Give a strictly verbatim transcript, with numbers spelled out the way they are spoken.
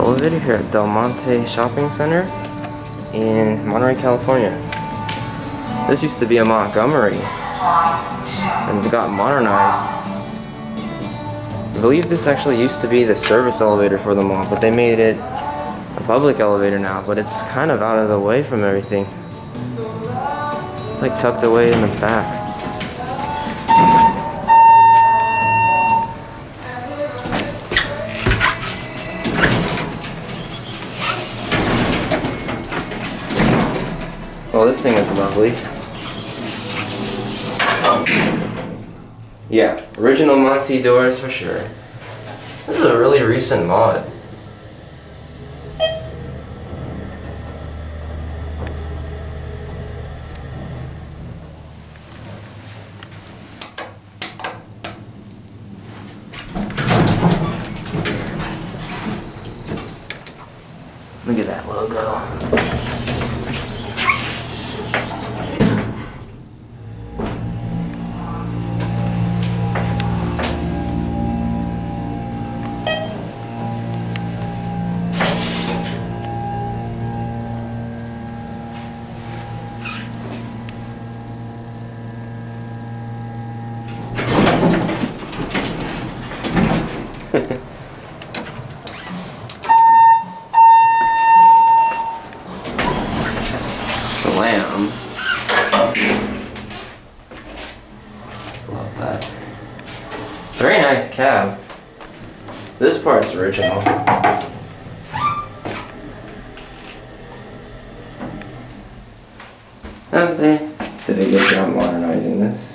elevator here at Del Monte Shopping Center in Monterey, California. This used to be a Montgomery and it got modernized. I believe this actually used to be the service elevator for the mall, but they made it a public elevator now, but it's kind of out of the way from everything. It's like tucked away in the back. Well, this thing is lovely. Yeah, original Monty doors for sure. This is a really recent mod. Look at that logo. Slam. Love that. Very nice cab. This part's original. And they did a good job modernizing this.